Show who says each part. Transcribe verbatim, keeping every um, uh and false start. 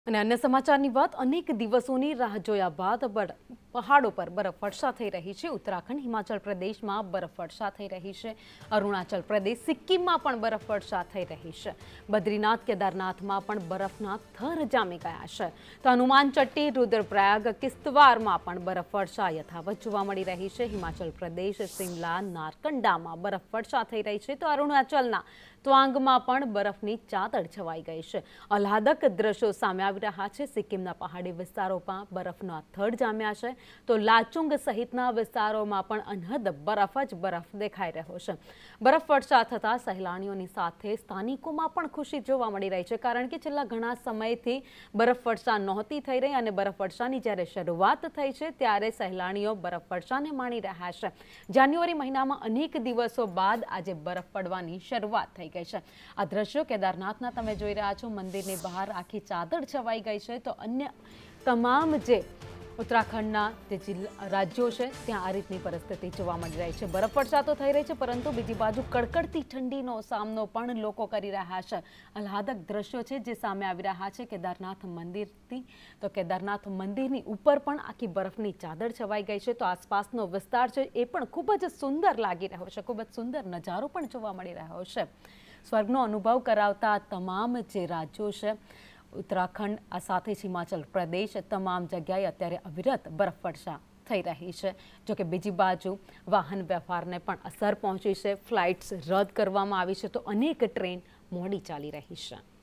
Speaker 1: અને અન્ય સમાચારની વાત અનેક દિવસોની રાહ જોયા બાદ પહાડો પર બરફવર્ષા થઈ રહી છે। ઉત્તરાખંડ હિમાચલ પ્રદેશમાં બરફવર્ષા થઈ રહી છે। અરુણાચલ પ્રદેશ સિક્કિમમાં પણ બરફવર્ષા થઈ રહી છે। બદ્રીનાથ કેદારનાથમાં પણ બરફના થર જામી ગયા છે। તો હનુમાન ચટ્ટી રુદ્રપ્રયાગ કિશ્તવારમાં પણ બરફવર્ષા યથાવત જોવા મળી રહી છે। હિમાચલ પ્રદેશ શિમલા નારકંડામાં બરફવર્ષા થઈ રહી છે। તો અરુણાચલના ત્વાંગમાં પણ બરફની ચાદર છવાઈ ગઈ છે। આહલાદક દ્રશ્યો સામે આવી રહ્યા છે। સિક્કિમના પહાડી વિસ્તારોમાં બરફના થડ જામ્યા છે। તો લાચુંગ સહિતના વિસ્તારોમાં પણ અનહદ બરફ જ બરફ દેખાઈ રહ્યો છે। બરફવર્ષા થતા સહેલાણીઓની સાથે સ્થાનિકોમાં પણ ખુશી જોવા મળી રહી છે, કારણ કે છેલ્લા ઘણા સમયથી બરફવર્ષા નહોતી થઈ રહી અને બરફવર્ષાની જ્યારે શરૂઆત થઈ છે ત્યારે સહેલાણીઓ બરફવર્ષાને માણી રહ્યા છે। જાન્યુઆરી મહિનામાં અનેક દિવસો બાદ આજે બરફ પડવાની શરૂઆત થઈ ગઈ છે। આ દ્રશ્યો કેદારનાથના તમે જોઈ રહ્યા છો। મંદિરની બહાર આખી ચાદર છવાઈ ગઈ છે। તો અન્ય તમામ જે ઉત્તરાખંડના જે જિલ્લા રાજ્યો છે ત્યાં આ રીતની પરિસ્થિતિ જોવા મળી રહી છે। બરફવર્ષા તો થઈ રહી છે, પરંતુ બીજી બાજુ કડકડતી ઠંડીનો સામનો પણ લોકો કરી રહ્યા છે। આહલાદક દ્રશ્યો છે જે સામે આવી રહ્યા છે કેદારનાથ મંદિરથી। તો કેદારનાથ મંદિરની ઉપર પણ આખી બરફની ચાદર છવાઈ ગઈ છે। તો આસપાસનો વિસ્તાર છે એ પણ ખૂબ જ સુંદર લાગી રહ્યો છે। ખૂબ જ સુંદર નજારો પણ જોવા મળી રહ્યો છે। સ્વર્ગનો અનુભવ કરાવતા તમામ જે રાજ્યો છે, ઉત્તરાખંડ આ સાથે હિમાચલ પ્રદેશ, તમામ જગ્યાએ અત્યારે અવિરત બરફવર્ષા થઈ રહી છે। જોકે બીજી બાજુ વાહન વ્યવહારને પણ અસર પહોંચી છે। ફ્લાઇટ્સ રદ કરવામાં આવી છે, તો અનેક ટ્રેન મોડી ચાલી રહી છે।